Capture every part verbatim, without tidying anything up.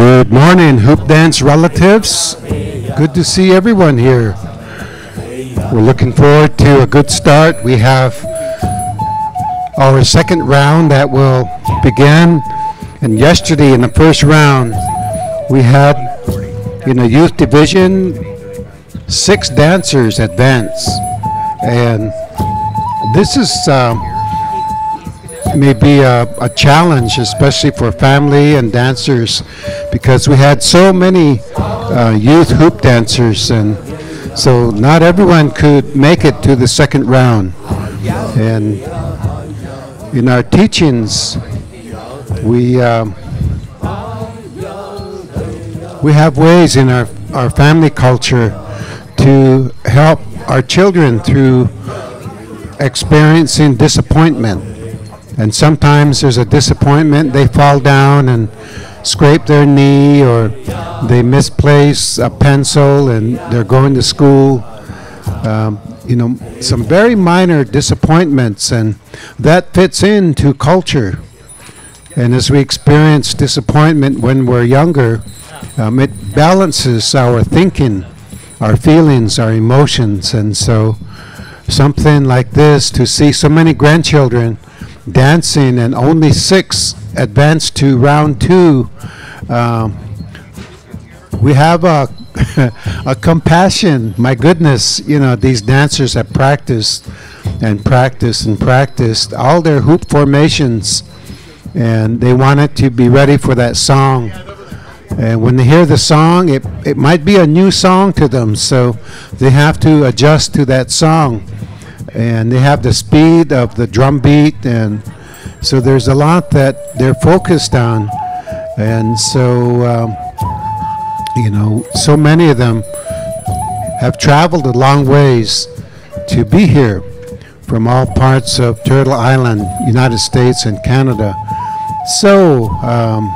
Good morning, Hoop Dance relatives. Good to see everyone here. We're looking forward to a good start. We have our second round that will begin. And yesterday in the first round, we had in the youth division six dancers advance. And this is uh, maybe a, a challenge, especially for family and dancers, because we had so many uh, youth hoop dancers, and so not everyone could make it to the second round. And in our teachings, we um, we have ways in our, our family culture to help our children through experiencing disappointment. And sometimes there's a disappointment, they fall down and scrape their knee, or they misplace a pencil and they're going to school. Um, you know, some very minor disappointments, and that fits into culture. And as we experience disappointment when we're younger, um, it balances our thinking, our feelings, our emotions. And so something like this, to see so many grandchildren dancing and only six advanced to round two, um, we have a, a compassion. My goodness, you know, these dancers have practiced and practiced and practiced all their hoop formations, and they wanted to be ready for that song. And when they hear the song, it, it might be a new song to them, so they have to adjust to that song. And they have the speed of the drum beat, and so there's a lot that they're focused on. And so, um, you know, so many of them have traveled a long ways to be here from all parts of Turtle Island, United States, and Canada. So um,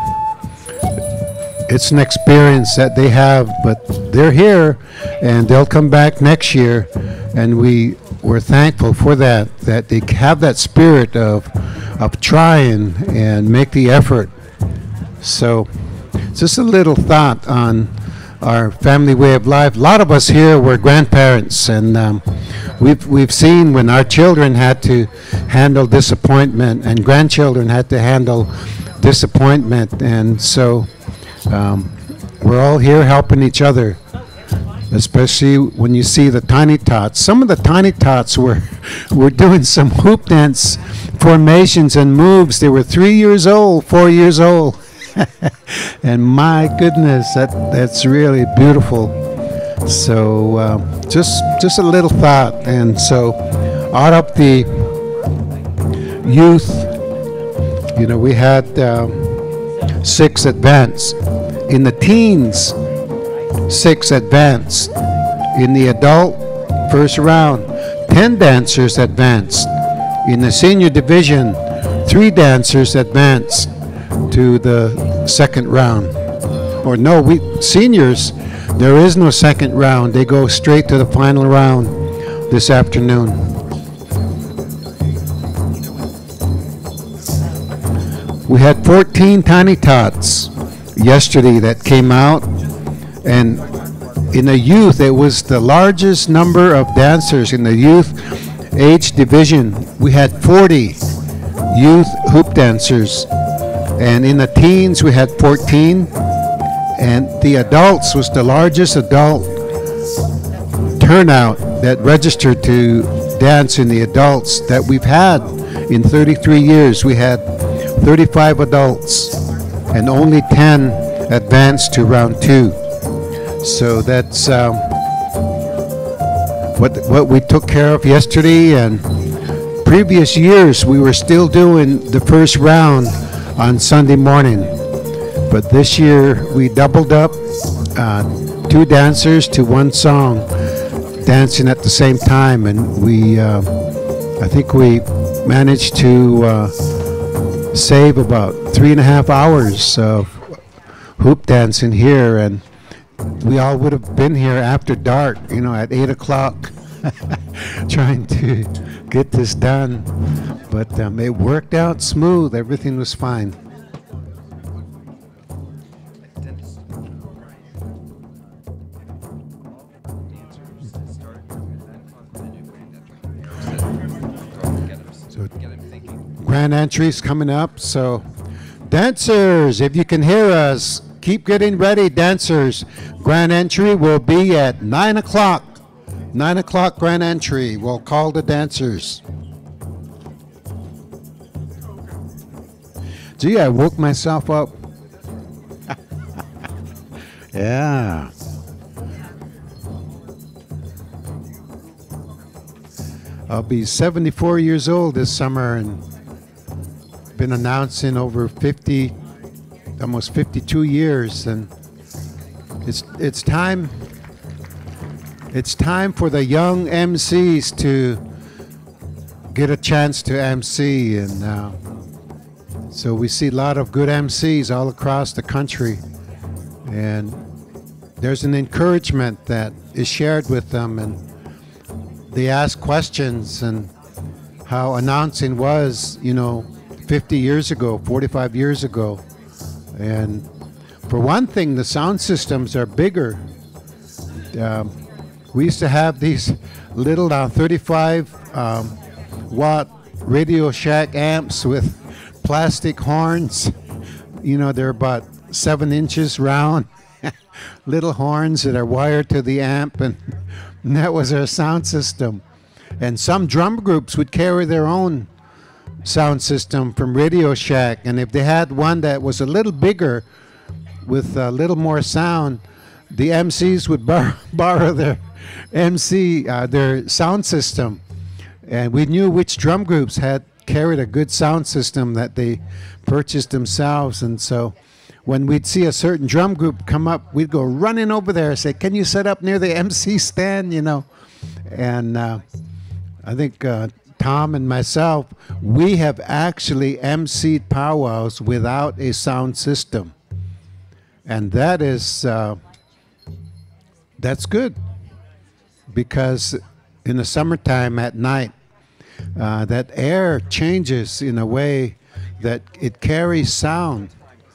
it's an experience that they have, but they're here, and they'll come back next year, and we we're thankful for that, that they have that spirit of of trying and make the effort. So just a little thought on our family way of life. A lot of us here were grandparents, and um, we've we've seen when our children had to handle disappointment and grandchildren had to handle disappointment, and so um, we're all here helping each other. Especially when you see the tiny tots. Some of the tiny tots were were doing some hoop dance formations and moves. They were three years old, four years old. And my goodness, that that's really beautiful. So uh, just just a little thought. And so out of the youth, you know, we had uh, six advance. In the teens, six advanced. In the adult first round, ten dancers advanced. In the senior division, three dancers advanced to the second round. Or no, we seniors, there is no second round. They go straight to the final round this afternoon. We had fourteen tiny tots yesterday that came out. And in the youth, it was the largest number of dancers in the youth age division. We had forty youth hoop dancers. And in the teens, we had fourteen. And the adults was the largest adult turnout that registered to dance in the adults that we've had in thirty-three years. We had thirty-five adults and only ten advanced to round two. So that's um, what what we took care of yesterday. And previous years we were still doing the first round on Sunday morning, but this year we doubled up, uh, two dancers to one song, dancing at the same time, and we uh, I think we managed to uh, save about three and a half hours of hoop dancing here. And we all would have been here after dark, you know, at eight o'clock, trying to get this done. But um, it worked out smooth. Everything was fine. grand entries coming up. So dancers, if you can hear us, keep getting ready, dancers. Grand entry will be at nine o'clock. nine o'clock grand entry. We'll call the dancers. Gee, I woke myself up. Yeah. I'll be seventy-four years old this summer and been announcing over fifty, almost fifty-two years, and it's it's time. It's time for the young M Cs to get a chance to M C, and uh, so we see a lot of good M Cs all across the country, and there's an encouragement that is shared with them, and they ask questions and how announcing was, you know, fifty years ago, forty-five years ago. And for one thing, the sound systems are bigger. Um, we used to have these little uh, thirty-five um, watt Radio Shack amps with plastic horns. You know, they're about seven inches round, little horns that are wired to the amp, and And that was our sound system. And some drum groups would carry their own sound system from Radio Shack. And if they had one that was a little bigger with a little more sound, the M Cs would bar borrow their M C, uh, their sound system. And we knew which drum groups had carried a good sound system that they purchased themselves. And so when we'd see a certain drum group come up, we'd go running over there and say, can you set up near the M C stand, you know? And uh, I think uh, Tom and myself, we have actually M C'd powwows without a sound system. And that is, uh, that's good. Because in the summertime at night, uh, that air changes in a way that it carries sound.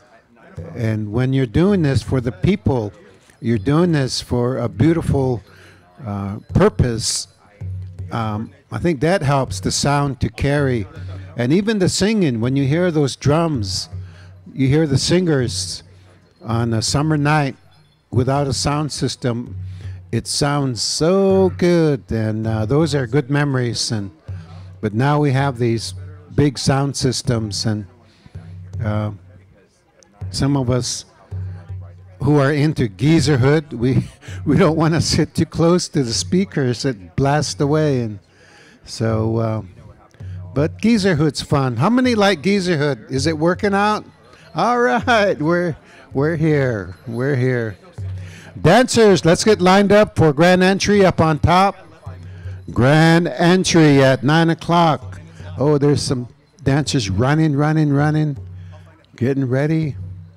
And when you're doing this for the people, you're doing this for a beautiful uh, purpose. Um, I think that helps the sound to carry. And even the singing, when you hear those drums, you hear the singers on a summer night without a sound system, it sounds so good. And uh, those are good memories. And but now we have these big sound systems, and uh, some of us who are into geezerhood, we we don't want to sit too close to the speakers that blast away, and so. Uh, but geezerhood's fun. How many like geezerhood? Is it working out? All right, we're we're here. We're here. Dancers, let's get lined up for grand entry up on top. Grand entry at nine o'clock. Oh, there's some dancers running, running, running, getting ready.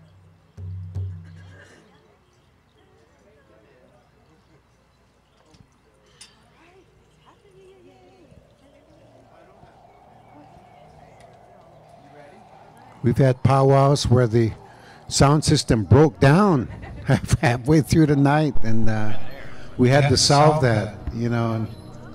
We've had powwows where the sound system broke down halfway through the night, and uh, we had to solve that, you know. And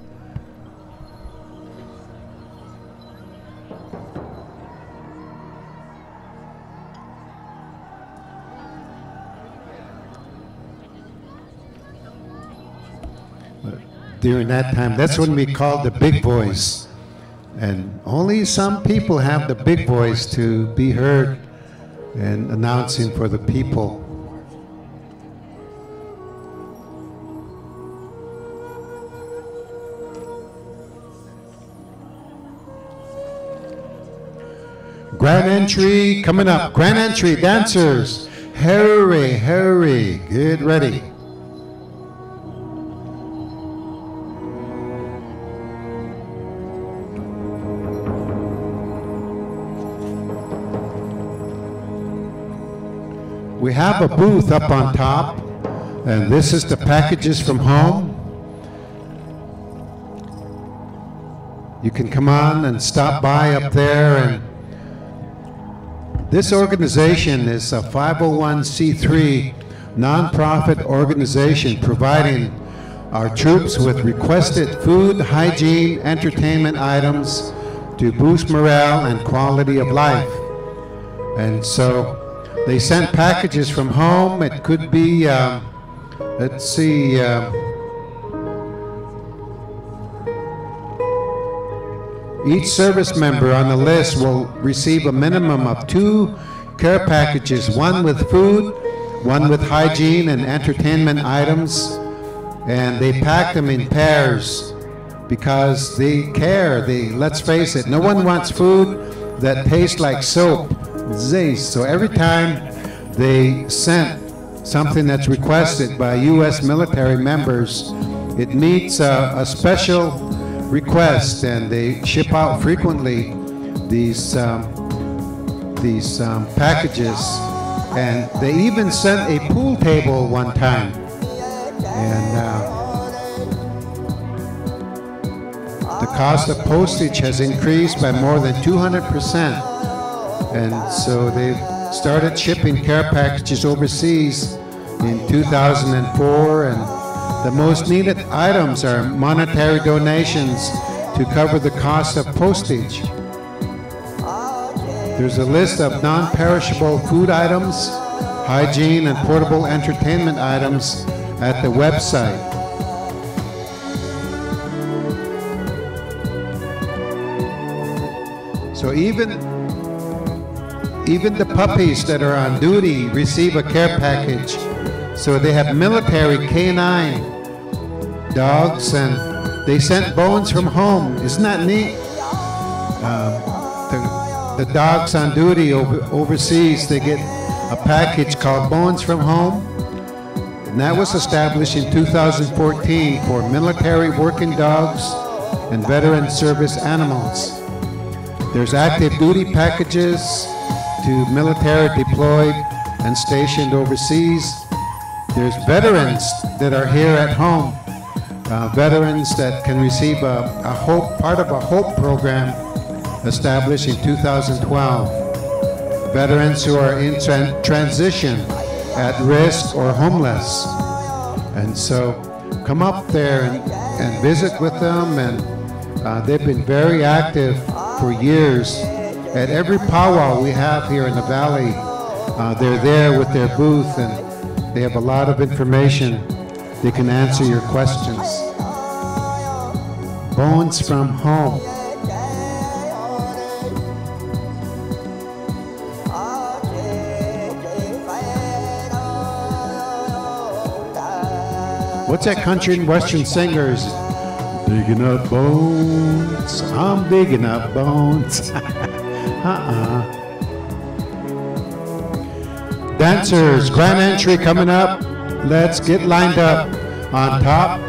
during that time, that's when we called the big voice. And only some people have the big voice to be heard and announcing for the people. Grand entry coming up. Grand entry, dancers. Hurry, hurry, get ready. We have a booth up on top, and this is the packages from home. You can come on and stop by up there. And this organization is a five oh one c three nonprofit organization providing our troops with requested food, hygiene, entertainment items, to boost morale and quality of life. And so they sent packages from home. It could be, uh, let's see, uh, each service member on the list will receive a minimum of two care packages, one with food, one with hygiene and entertainment items, and they pack them in pairs because they care. They, let's face it, no one wants food that tastes like soap. So every time they sent something that's requested by U S military members, it meets a, a special request, and they ship out frequently these um, these um, packages. And they even sent a pool table one time. And uh, the cost of postage has increased by more than two hundred percent. And so they've started shipping care packages overseas in two thousand four. And the most needed items are monetary donations to cover the cost of postage. There's a list of non-perishable food items, hygiene, and portable entertainment items at the website. So even, even the puppies that are on duty receive a care package. So they have military canine dogs, and they sent bones from home. Isn't that neat? Uh, the, the dogs on duty over, overseas, they get a package called Bones from Home. And that was established in two thousand fourteen for military working dogs and veteran service animals. There's active duty packages to military deployed and stationed overseas. There's veterans that are here at home, uh, veterans that can receive a, a hope, part of a HOPE program established in two thousand twelve. Veterans who are in tran transition, at risk, or homeless. And so come up there and, and visit with them, and uh, they've been very active for years. At every powwow we have here in the Valley, uh, they're there with their booth, and they have a lot of information. They can answer your questions. Bones from Home. What's that country and western singers? Digging up bones, I'm digging up bones. uh-uh. Dancers, grand entry coming up. Let's get lined up. On top.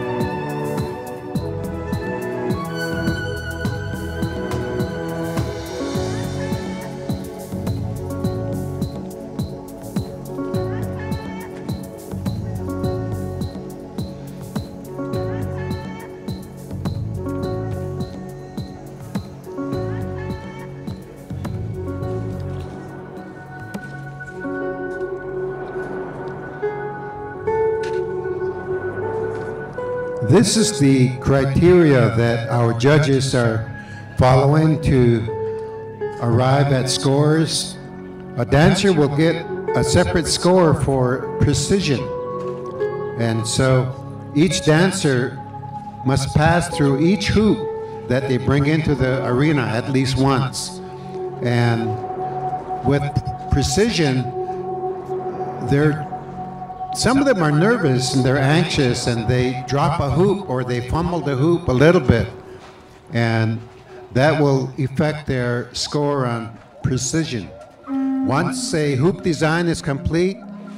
This is the criteria that our judges are following to arrive at scores. A dancer will get a separate score for precision. And so each dancer must pass through each hoop that they bring into the arena at least once. And with precision, they're some of them are nervous and they're anxious, and they drop a hoop or they fumble the hoop a little bit, and that will affect their score on precision. Once a hoop design is complete,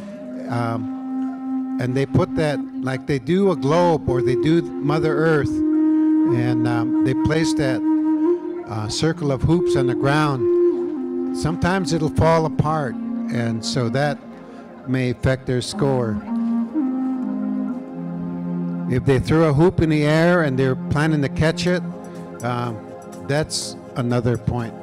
um, and they put that, like they do a globe or they do Mother Earth, and um, they place that uh, circle of hoops on the ground, sometimes it'll fall apart, and so that may affect their score. If they throw a hoop in the air and they're planning to catch it, um, that's another point.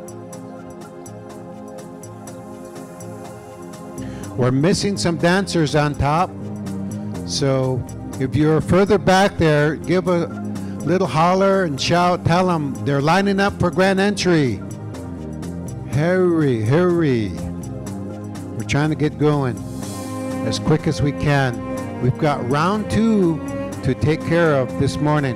We're missing some dancers on top, so if you're further back there, give a, little holler and shout, tell them they're lining up for grand entry. Hurry, hurry. We're trying to get going as quick as we can. We've got round two to take care of this morning.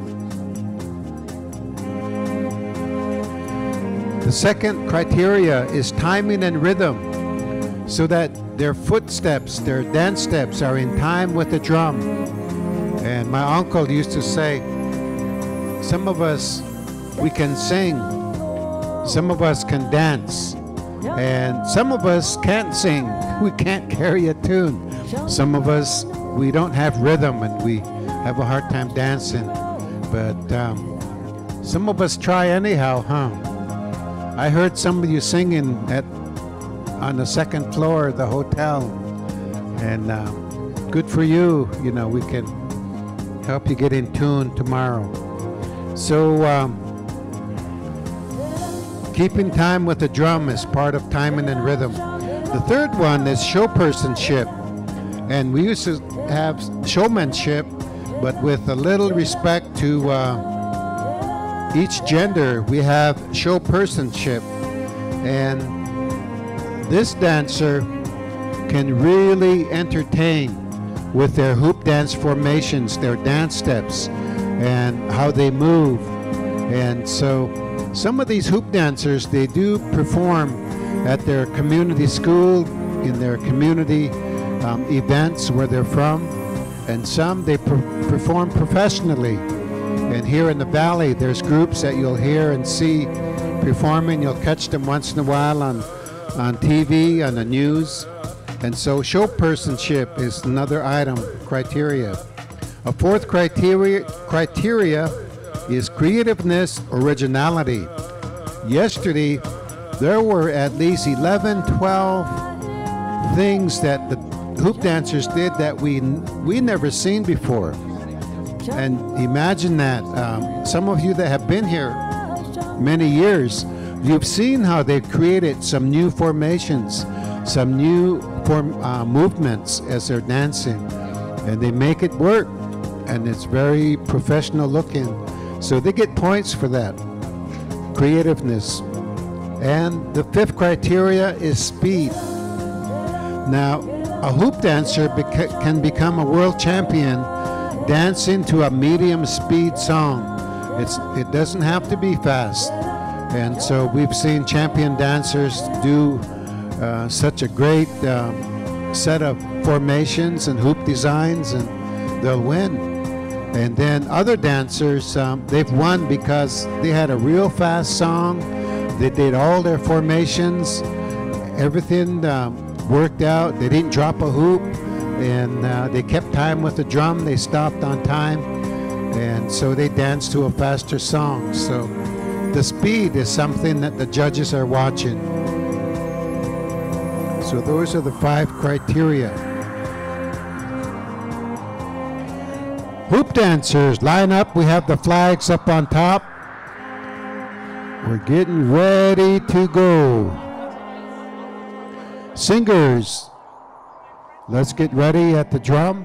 The second criteria is timing and rhythm, so that their footsteps, their dance steps are in time with the drum. And my uncle used to say, some of us, we can sing, some of us can dance, and some of us can't sing, we can't carry a tune. Some of us, we don't have rhythm and we have a hard time dancing, but um, some of us try anyhow, huh? I heard some of you singing at on the second floor of the hotel, and uh, good for you. You know, we can help you get in tune tomorrow. So um, keeping time with the drum is part of timing and rhythm. The third one is showpersonship, and we used to have showmanship, but with a little respect to uh, each gender, we have showpersonship, and this dancer can really entertain with their hoop dance formations, their dance steps, and how they move. And so some of these hoop dancers, they do perform at their community school, in their community um, events where they're from, and some they per perform professionally. And here in the valley, there's groups that you'll hear and see performing. You'll catch them once in a while on, on T V, on the news. And so showpersonship is another item, criteria. A fourth criteria, criteria is creativeness, originality. Yesterday, there were at least eleven, twelve things that the hoop dancers did that we, we never seen before. And imagine that. Um, some of you that have been here many years, you've seen how they've created some new formations, some new form, uh, movements as they're dancing. And they make it work. And it's very professional looking. So they get points for that. Creativeness. And the fifth criteria is speed. Now, a hoop dancer beca- can become a world champion dancing to a medium speed song. It's, it doesn't have to be fast. And so we've seen champion dancers do uh, such a great um, set of formations and hoop designs, and they'll win. And then other dancers, um, they've won because they had a real fast song. They did all their formations. Everything um, worked out. They didn't drop a hoop. And uh, they kept time with the drum. They stopped on time, and so they danced to a faster song. So the speed is something that the judges are watching. So those are the five criteria. Hoop dancers, line up. We have the flags up on top. We're getting ready to go. Singers, let's get ready at the drum.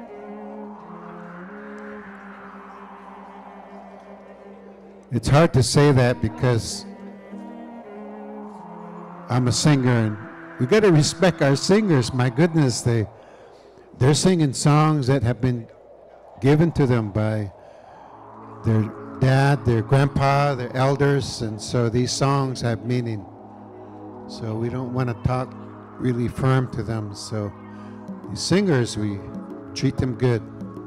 It's hard to say that because I'm a singer, and we got to respect our singers. My goodness, they they're singing songs that have been given to them by their dad, their grandpa, their elders, and so these songs have meaning. So we don't want to talk really firm to them. So these singers, we treat them good.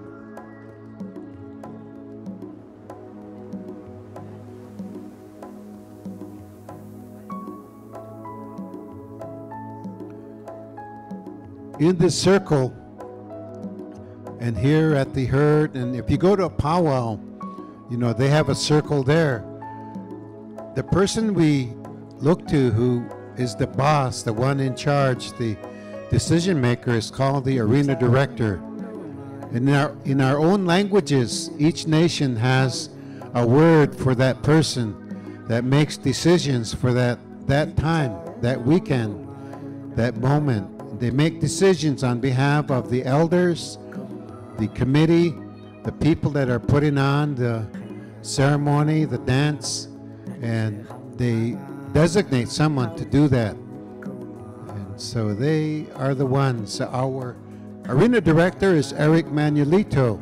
In this circle, and here at the herd, and if you go to a powwow, you know, they have a circle there. The person we look to who is the boss, the one in charge, the decision maker, is called the arena director. In our, in our own languages, each nation has a word for that person that makes decisions for that, that time, that weekend, that moment. They make decisions on behalf of the elders, the committee, the people that are putting on the ceremony, the dance, and they designate someone to do that. And so they are the ones. Our arena director is Eric Manuelito.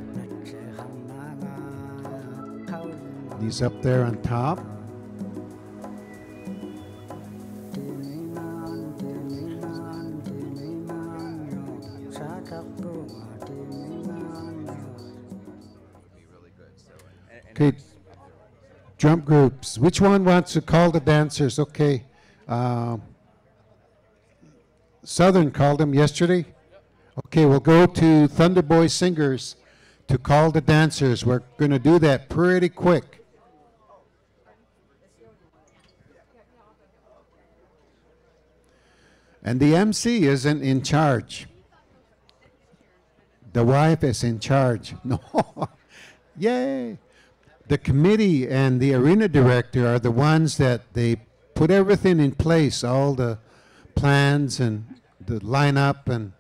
He's up there on top. Okay, drum groups. Which one wants to call the dancers? Okay. Uh, Southern called them yesterday. Okay, we'll go to Thunderboy Singers to call the dancers. We're going to do that pretty quick. And the M C isn't in charge. The wife is in charge. No. Yay. The committee and the arena director are the ones that they put everything in place, all the plans and the lineup, and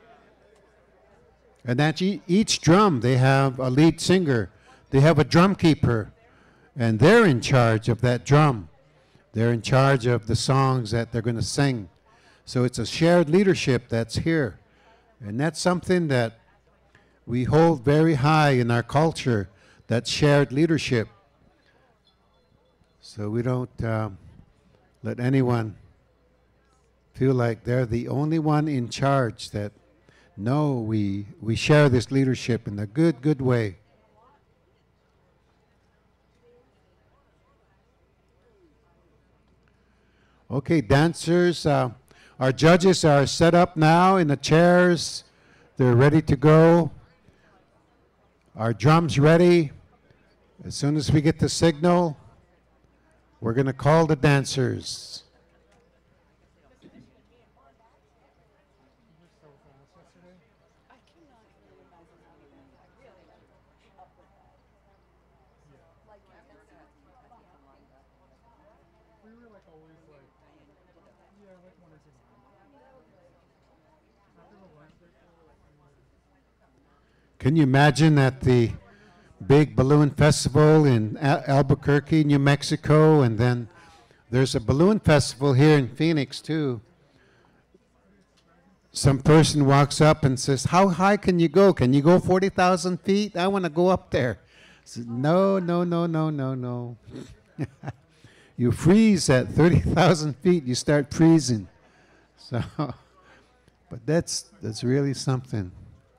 and that each drum they have a lead singer, they have a drum keeper, and they're in charge of that drum. They're in charge of the songs that they're going to sing. So it's a shared leadership that's here, and that's something that we hold very high in our culture. That shared leadership. So we don't um, let anyone feel like they're the only one in charge. That no, we we share this leadership in a good, good way. Okay, dancers, uh, our judges are set up now in the chairs. They're ready to go. Our drums ready. As soon as we get the signal, we're going to call the dancers. Can you imagine at the big balloon festival in Al- Albuquerque, New Mexico, and then there's a balloon festival here in Phoenix too. Some person walks up and says, "How high can you go? Can you go forty thousand feet? I want to go up there." I said, no, no, no, no, no, no. You freeze at thirty thousand feet, you start freezing. So, but that's that's really something.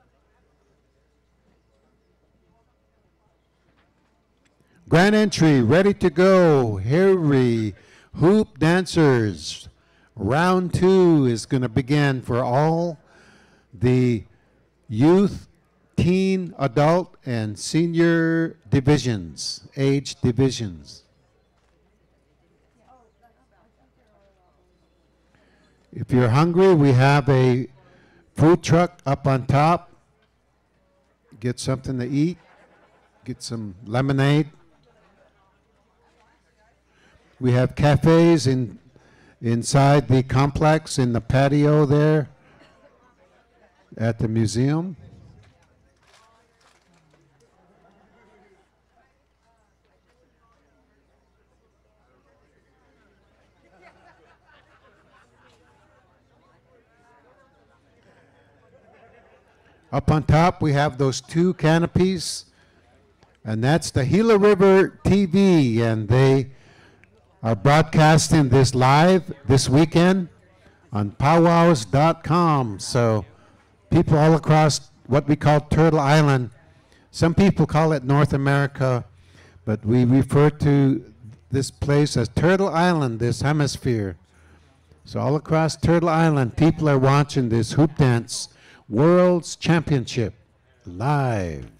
Grand entry, ready to go. Here we hoop dancers. Round two is going to begin for all the youth, teen, adult, and senior divisions, age divisions. If you're hungry, we have a food truck up on top. Get something to eat. Get some lemonade. We have cafes in, inside the complex in the patio there at the museum. Up on top, we have those two canopies, and that's the Gila River T V, and they are broadcasting this live this weekend on Pow Wows dot com. So people all across what we call Turtle Island, some people call it North America, but we refer to this place as Turtle Island, this hemisphere. So all across Turtle Island, people are watching this hoop dance World's Championship live.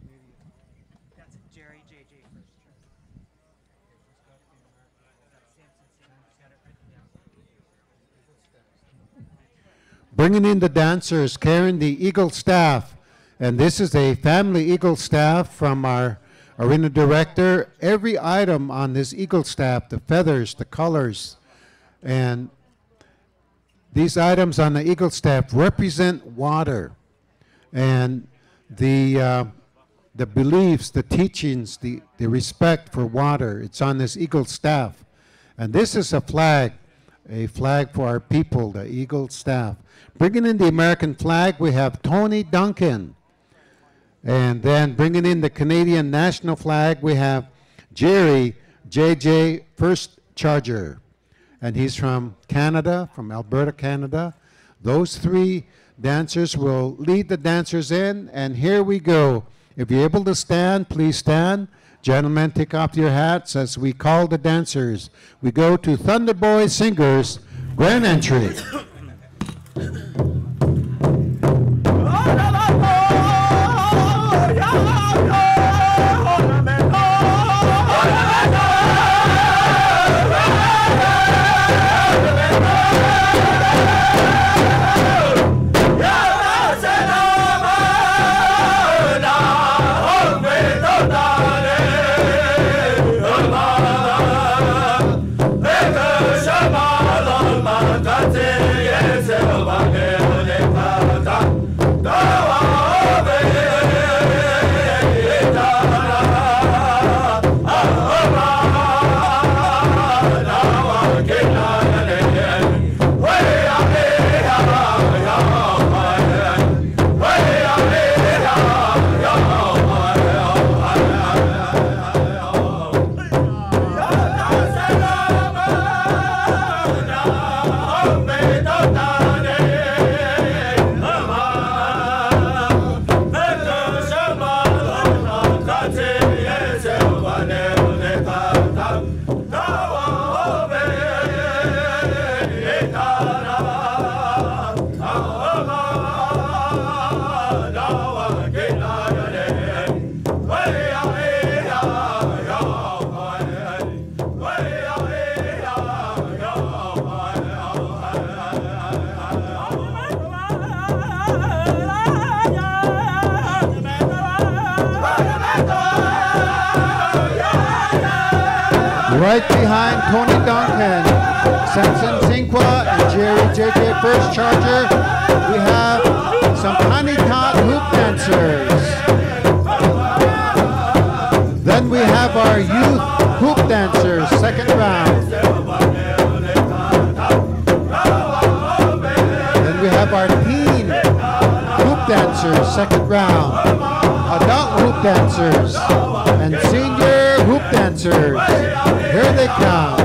That's Jerry J J first chart. bringing in the dancers, carrying the eagle staff. And this is a family eagle staff from our arena director. Every item on this eagle staff, the feathers, the colors, and these items on the eagle staff represent water and the uh, the beliefs, the teachings, the, the respect for water. It's on this eagle staff. And this is a flag, a flag for our people, the eagle staff. Bringing in the American flag, we have Tony Duncan. And then bringing in the Canadian national flag, we have Jerry J J First Charger. And he's from Canada, from Alberta, Canada. Those three dancers will lead the dancers in, and here we go. If you're able to stand, please stand. Gentlemen, take off your hats as we call the dancers. We go to Thunder Boy Singers, grand entry. Right behind Tony Duncan, Samson Sinqua, and Jerry J J First Charger, we have some honey tot hoop dancers. Then we have our youth hoop dancers, second round. Then we have our teen hoop dancers, second round. Adult hoop dancers and senior hoop dancers. Here they come.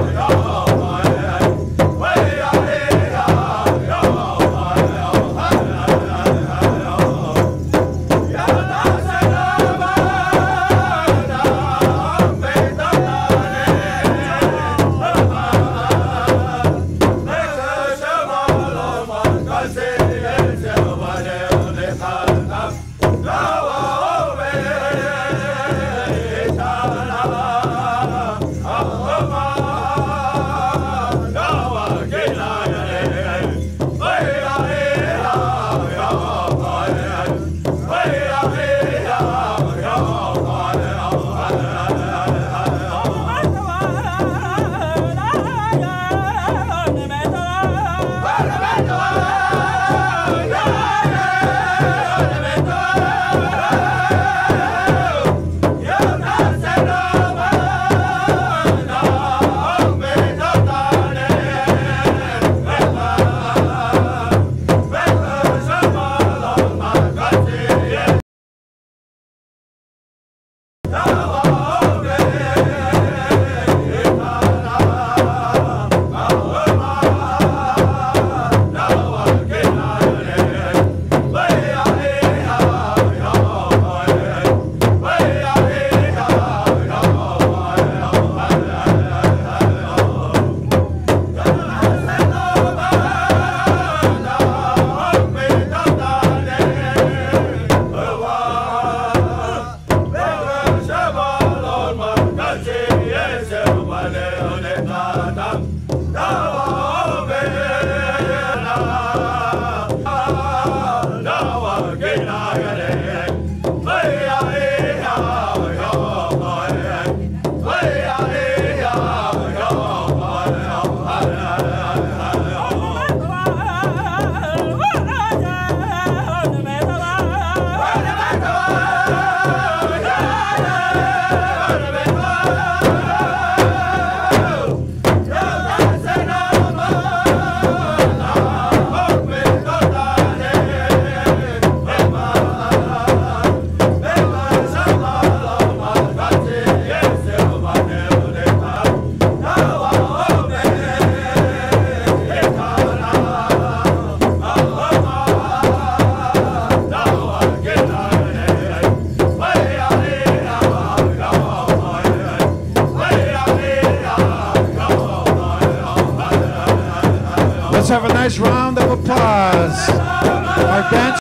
Let's have a nice round of applause. Our dance.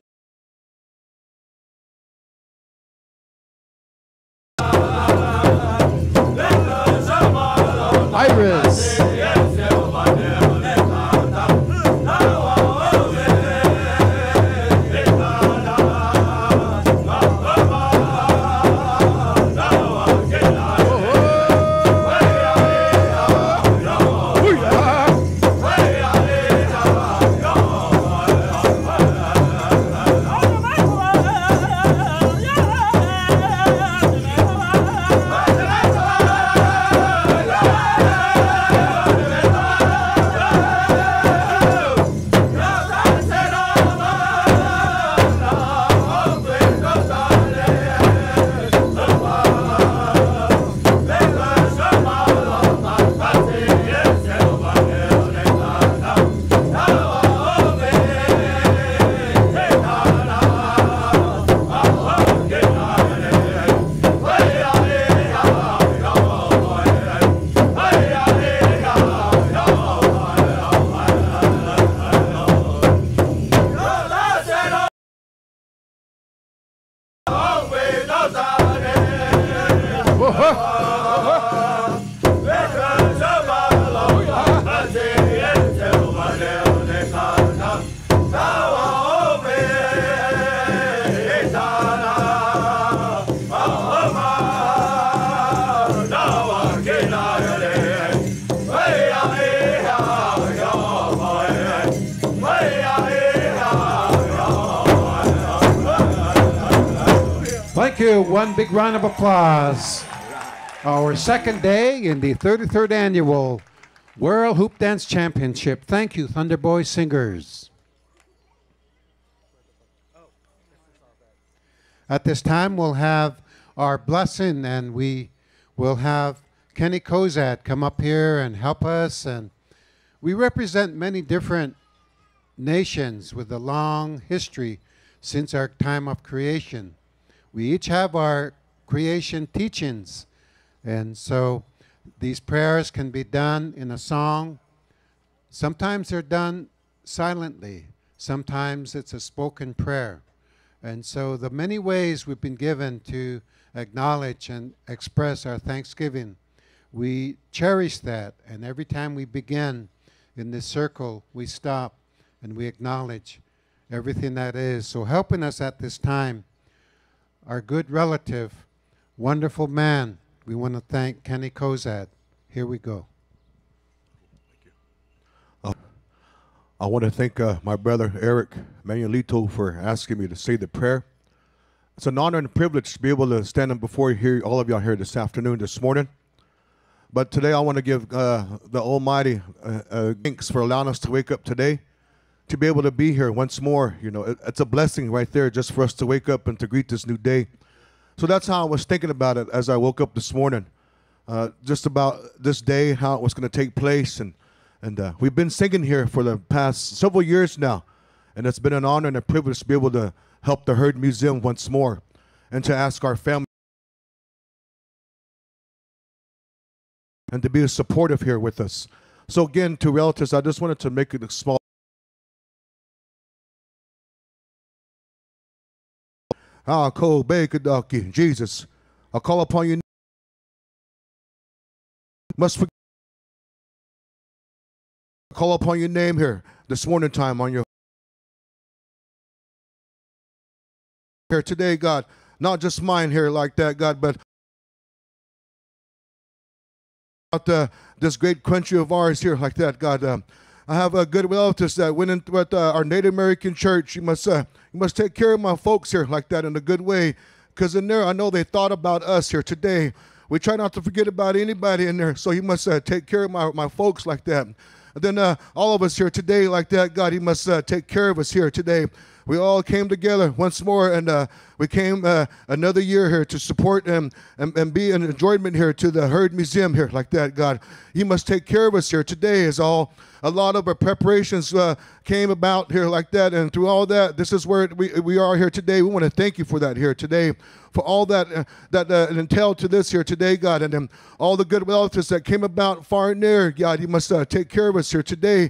Iris. Thank you. One big round of applause. Our second day in the thirty-third Annual World Hoop Dance Championship. Thank you, Thunder Boy Singers. At this time, we'll have our blessing, and we will have Kenny Kozat come up here and help us. And we represent many different nations with a long history since our time of creation. We each have our creation teachings, and so these prayers can be done in a song. Sometimes they're done silently. Sometimes it's a spoken prayer. And so the many ways we've been given to acknowledge and express our thanksgiving, we cherish that. And every time we begin in this circle, we stop and we acknowledge everything that is. So helping us at this time, our good relative, wonderful man, we want to thank Kenny Kozat. Here we go. Thank you. Uh, I want to thank uh, my brother Eric Manuelito for asking me to say the prayer. It's an honor and a privilege to be able to stand before you here, all of y'all here this afternoon, this morning. But today I want to give uh, the Almighty uh, uh, thanks for allowing us to wake up today, to be able to be here once more. You know, it, it's a blessing right there just for us to wake up and to greet this new day. So that's how I was thinking about it as I woke up this morning, uh, just about this day, how it was going to take place. And, and uh, we've been singing here for the past several years now, and it's been an honor and a privilege to be able to help the Herd Museum once more and to ask our family and to be supportive here with us. So again, to relatives, I just wanted to make it a small Ah, Ko Bakadaki, Jesus, I call upon you. Must forget. Call upon your name here this morning time on your here today, God. Not just mine here like that, God, but about uh, this great country of ours here like that, God. Um, I have a good relatives that went into with, uh, our Native American church. You must, uh, you must take care of my folks here like that in a good way, because in there I know they thought about us here today. We try not to forget about anybody in there, so you must uh, take care of my, my folks like that. And then uh, all of us here today like that, God, He must uh, take care of us here today. We all came together once more, and uh, we came uh, another year here to support and, and, and be an enjoyment here to the Herd Museum here like that, God. You must take care of us here today as all a lot of our preparations uh, came about here like that, and through all that, this is where we, we are here today. We want to thank you for that here today, for all that uh, that uh, entailed to this here today, God, and um, all the good relatives that came about far and near, God. You must uh, take care of us here today.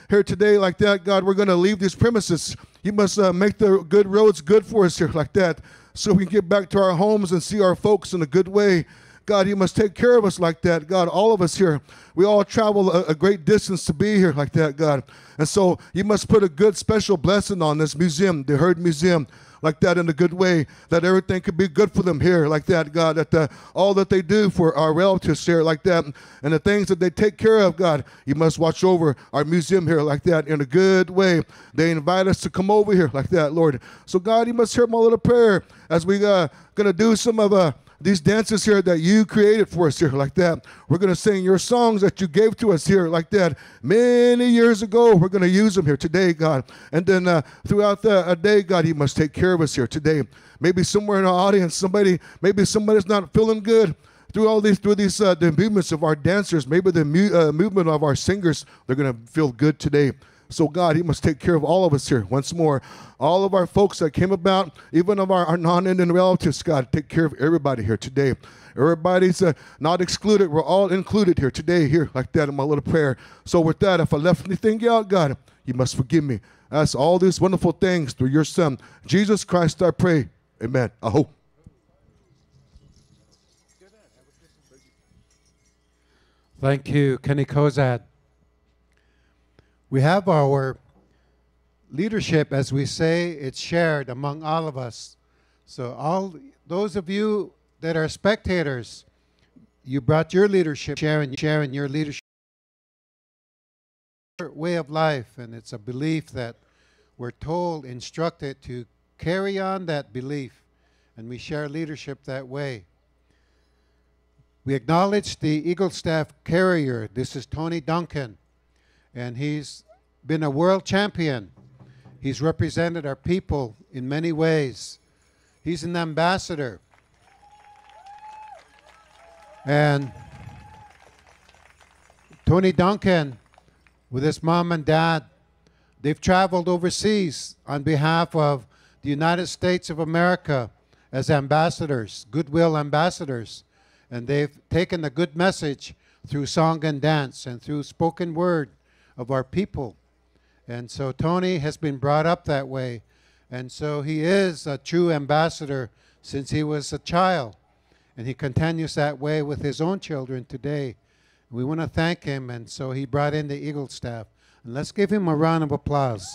here today like that, God, we're going to leave these premises. You must uh, make the good roads good for us here like that, so we can get back to our homes and see our folks in a good way. God, you must take care of us like that. God, all of us here, we all travel a, a great distance to be here like that, God. And so you must put a good special blessing on this museum, the Herd Museum, like that, in a good way, that everything could be good for them here like that, God, that the, all that they do for our relatives here like that, and the things that they take care of, God, you must watch over our museum here like that in a good way. They invite us to come over here like that, Lord. So, God, you must hear my little prayer as we uh, going to do some of uh, these dances here that you created for us here like that. We're going to sing your songs that you gave to us here like that many years ago. We're going to use them here today, God. And then uh, throughout the uh, day, God, you must take care of us here today. Maybe somewhere in our audience, somebody, maybe somebody's not feeling good. Through all these, through these uh, the movements of our dancers, maybe the mu uh, movement of our singers, they're going to feel good today. So, God, He must take care of all of us here. Once more, all of our folks that came about, even of our, our non-Indian relatives, God, take care of everybody here today. Everybody's uh, not excluded. We're all included here today, here, like that in my little prayer. So with that, if I left anything out, God, you must forgive me. That's all these wonderful things through your Son, Jesus Christ, I pray. Amen. I hope. Thank you, Kenny Kozad. We have our leadership, as we say, it's shared among all of us. So all those of you that are spectators, you brought your leadership, sharing, sharing your leadership way of life, and it's a belief that we're told, instructed to carry on that belief, and we share leadership that way. We acknowledge the Eagle Staff carrier. This is Tony Duncan, and he's been a world champion. He's represented our people in many ways. He's an ambassador. And Tony Duncan, with his mom and dad, they've traveled overseas on behalf of the United States of America as ambassadors, goodwill ambassadors. And they've taken the good message through song and dance and through spoken word of our people. And so Tony has been brought up that way. And so he is a true ambassador since he was a child. And he continues that way with his own children today. We want to thank him, and so he brought in the Eagle Staff. And let's give him a round of applause.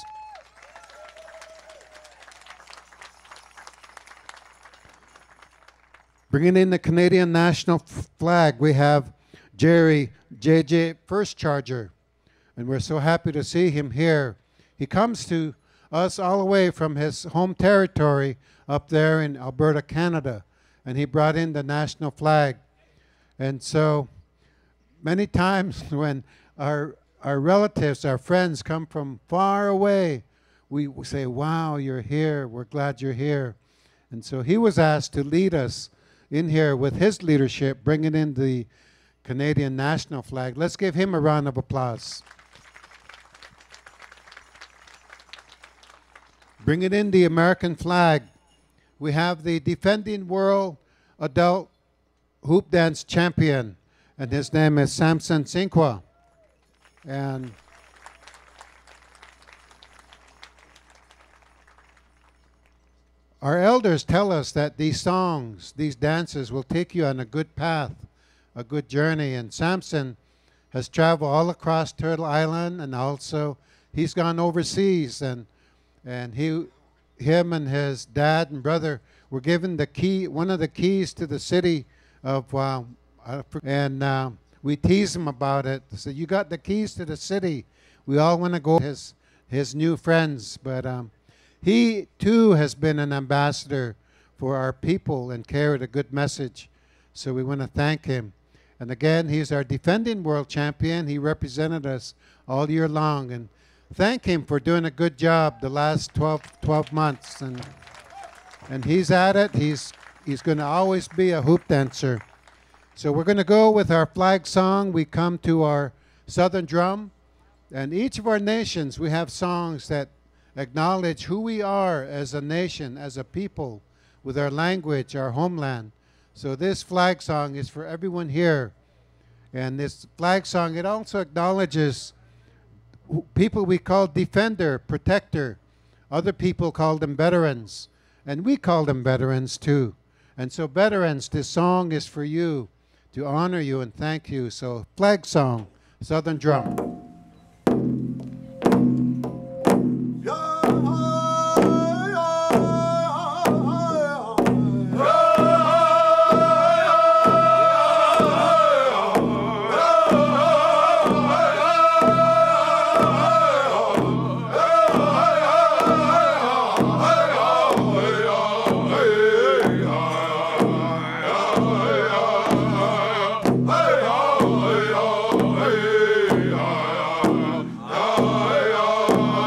Bringing in the Canadian national flag, we have Jerry J J First Charger. And we're so happy to see him here. He comes to us all the way from his home territory up there in Alberta, Canada. And he brought in the national flag. And so many times when our, our relatives, our friends come from far away, we say, wow, you're here. We're glad you're here. And so he was asked to lead us in here with his leadership, bringing in the Canadian national flag. Let's give him a round of applause. Bringing in the American flag, we have the defending world adult hoop dance champion, and his name is Samson Sinqua. And our elders tell us that these songs, these dances will take you on a good path, a good journey. And Samson has traveled all across Turtle Island, and also he's gone overseas, and and he, him and his dad and brother were given the key, one of the keys to the city of, uh, and uh, we tease him about it. So you got the keys to the city. We all want to go his his new friends, but um, he too has been an ambassador for our people and carried a good message. So we want to thank him. And again, he's our defending world champion. He represented us all year long, and thank him for doing a good job the last twelve, twelve months. And and he's at it. He's he's going to always be a hoop dancer. So we're going to go with our flag song. We come to our Southern drum. And each of our nations, we have songs that acknowledge who we are as a nation, as a people, with our language, our homeland. So this flag song is for everyone here. And this flag song, it also acknowledges who- people we call defender, protector. Other people call them veterans. And we call them veterans too. And so veterans, this song is for you, to honor you and thank you. So flag song, Southern Drum. Hey!